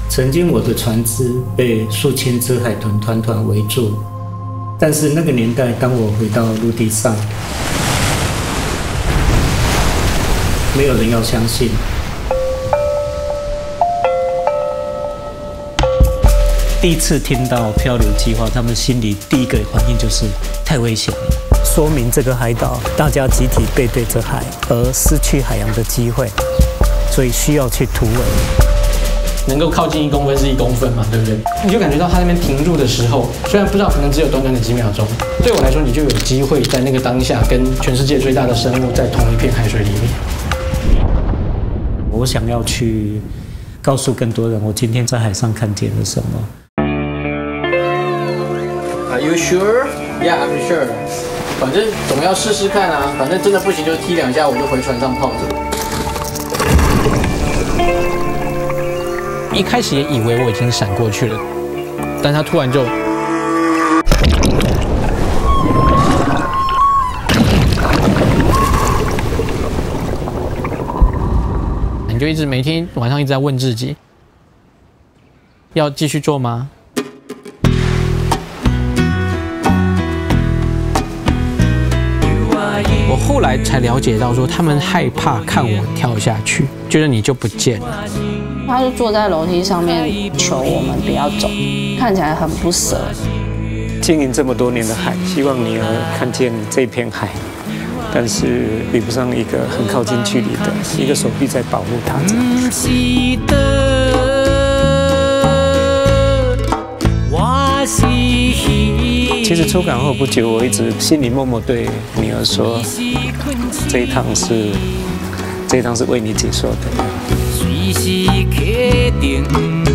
曾经我的船只被数千只海豚团团围住，但是那个年代，当我回到陆地上，没有人要相信。第一次听到漂流计划，他们心里第一个反应就是太危险了。说明这个海岛大家集体背对着海，而失去海洋的机会，所以需要去突围。 能够靠近1公分是1公分嘛，对不对？你就感觉到它那边停住的时候，虽然不知道可能只有短短的几秒钟，对我来说，你就有机会在那个当下跟全世界最大的生物在同一片海水里面。 我想要去告诉更多人，我今天在海上看见了什么。 Are you sure? Yeah, I'm sure. 反正总要试试看啊，反正真的不行就踢2下，我就回船上泡着。一开始也以为我已经闪过去了，但他突然就，你就一直每天晚上一直在问自己，要继续做吗？我后来才了解到，说他们害怕看我跳下去，觉得你就不见了。 他就坐在楼梯上面求我们不要走，看起来很不舍。 经营这么多年的海，希望女儿看见这片海，但是比不上一个很靠近距离的一个手臂在保护她。其实出港后不久，我一直心里默默对女儿说，这一趟是为你解说的。